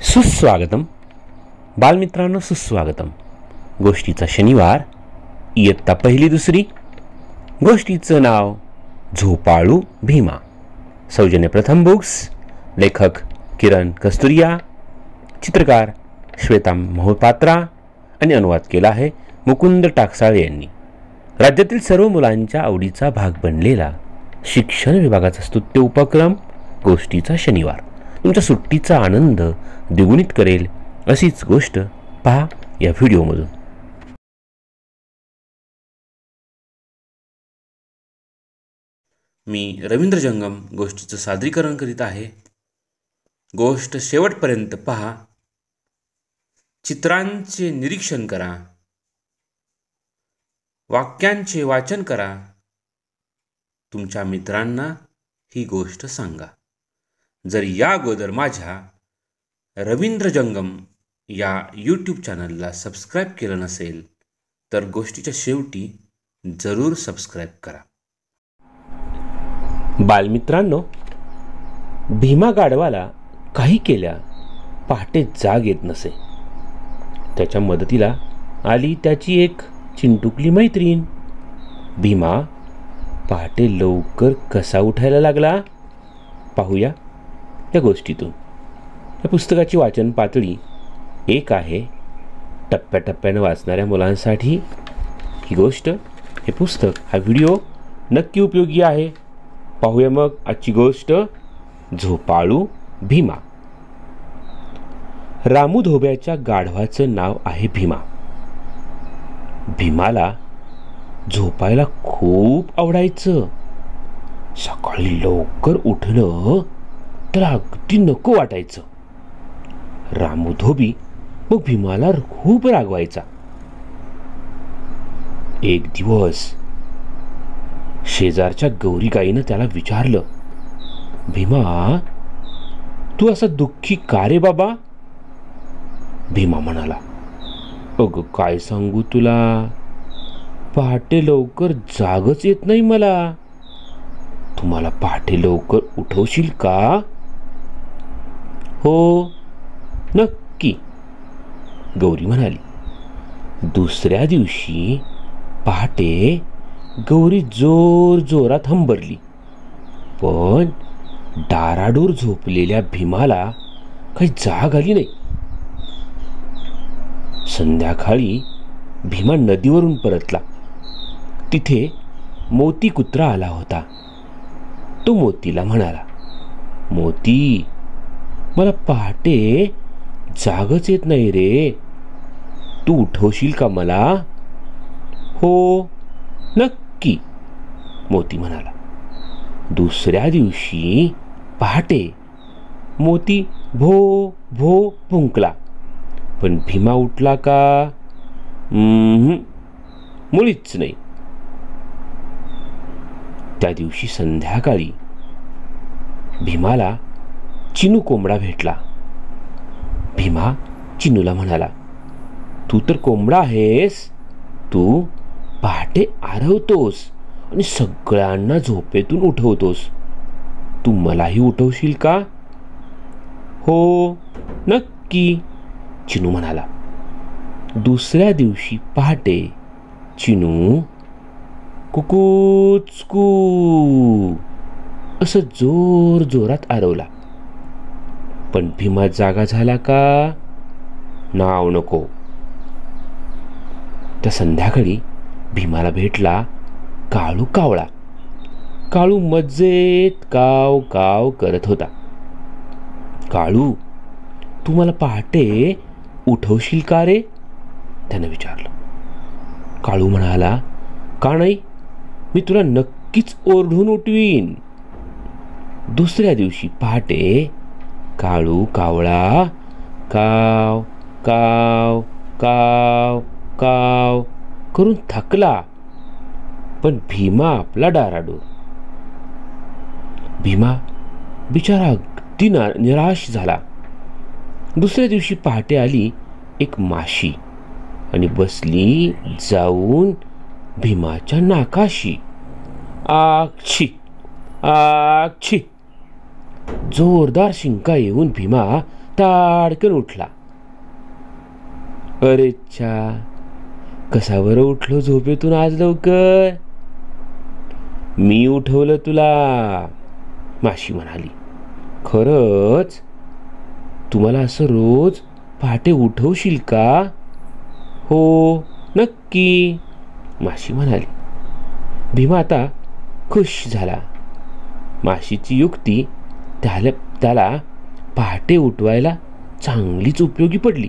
सुस्वागतम बालमित्रांनो, सुस्वागतम. गोष्टीचा शनिवार, इयत्ता पहिली दुसरी. गोष्टीचं नाव झोपाळू भीमा. सौजन्य प्रथम बुक्स. लेखक किरण कस्तुरिया, चित्रकार श्वेता मोहपात्रा आणि अनुवाद केला आहे मुकुंद टाकसाळे यांनी. राज्यातील सर्व मुलांच्या आवडीचा भाग बनलेला शिक्षण विभागाचा स्तुत्य उपक्रम गोष्टीचा शनिवार तुमच्या सुट्टीचा आनंद द्विगुणित करेल अशीच गोष्ट पहा या व्हिडिओमधून. मी रवींद्र जंगम गोष्टीचं सादरीकरण करीत आहे. गोष्ट शेवटपर्यंत पहा. चित्रांचे निरीक्षण करा, वाक्यांचे वाचन करा, तुमच्या मित्रांना ही गोष्ट सांगा. जर या अगोदर माझ्या रवींद्र जंगम या यूट्यूब चॅनलला सबस्क्राईब केलं नसेल तर गोष्टीच्या शेवटी जरूर सबस्क्राईब करा. बालमित्रांनो, भीमा गाढवाला काही केल्या पहाटे जाग येत नसे. त्याच्या मदतीला आली त्याची एक चिंटुकली मैत्रीण. भीमा पहाटे लवकर कसा उठायला लागला पाहूया या गोष्टीतून. या पुस्तकाची वाचन पातळी 1 आहे. टप्प्याटप्प्यानं वाचणाऱ्या मुलांसाठी ही गोष्ट, हे पुस्तक, हा व्हिडिओ नक्की उपयोगी आहे. पाहूया मग आजची गोष्ट, झोपाळू भीमा. रामू धोब्याच्या गाढवाचं नाव आहे भीमा. भीमाला झोपायला खूप आवडायचं. सकाळी लवकर उठणं तर अगदी नको वाटायचं. रामू धोबी मग भीमाला खूप रागवायचा. एक दिवस शेजारच्या गौरी गाईनं त्याला विचारलं, भीमा, तू असा दुःखी का रे बाबा? भीमा म्हणाला, अगं काय सांगू तुला, पहाटे लवकर जागच येत नाही मला. तुम्हाला पहाटे लवकर उठवशील का? हो, नक्की, गौरी म्हणाली. दुसऱ्या दिवशी पहाटे गौरी जोर जोरात हंबरली, पण डाराडूर झोपलेल्या भीमाला काही जाग आली नाही. संध्याकाळी भीमा नदीवरून परतला. तिथे मोती कुत्रा आला होता. तो मोतीला म्हणाला, मोती, मला पहाटे जागच येत नाही रे, तू उठवशील का मला? हो, नक्की, मोती म्हणाला. दुसऱ्या दिवशी पहाटे मोती भो भो भुंकला, पण भीमा उठला का? मुळीच नाही. त्या दिवशी संध्याकाळी भीमाला चिनू कोंबडा भेटला. भीमा चिनूला म्हणाला, तू तर कोंबडा आहेस, तू पहाटे आरवतोस आणि सगळ्यांना झोपेतून उठवतोस, तू मलाही उठवशील का? हो, नक्की, चिनू म्हणाला. दुसऱ्या दिवशी पहाटे चिनू कुकूचकू असं जोर जोरात आरवला, पण भीमा जागा झाला का? नाव नको. त्या संध्याकाळी भीमाला भेटला काळू कावळा. काळू मजेत काव काव करत होता. काळू, तू मला पहाटे उठवशील का रे? त्यानं विचारलं. काळू म्हणाला, का नाही, मी तुला नक्कीच ओरडून उठवीन. दुसऱ्या दिवशी पहाटे काळू कावळा काव काव काव काव करून थकला, पण भीमा आपला डाराडूर. भीमा बिचारा अगदी निराश झाला. दुसऱ्या दिवशी पहाटे आली एक माशी आणि बसली जाऊन भीमाच्या नाकाशी. आक्षी आक्षी, जोरदार शिंका येऊन भीमा ताडकन उठला. अरे च्छा, कसा बरं उठलो झोपेतून आज लवकर? मी उठवलं तुला, माशी म्हणाली. खरंच? तुम्हाला असं रोज पहाटे उठवशील का? हो, नक्की, माशी म्हणाली. भीमा आता खुश झाला. माशीची युक्ती त्याला पहाटे उठवायला चांगलीच उपयोगी पडली.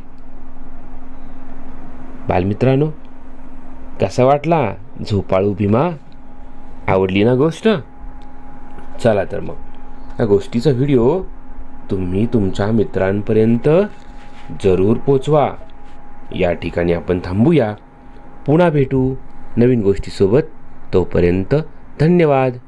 बालमित्रांनो, कसा वाटला झोपाळू भीमा? आवडली ना गोष्ट? चला तर मग या गोष्टीचा व्हिडिओ तुम्ही तुमच्या मित्रांपर्यंत जरूर पोचवा. या ठिकाणी आपण थांबूया. पुन्हा भेटू नवीन गोष्टीसोबत. तोपर्यंत धन्यवाद.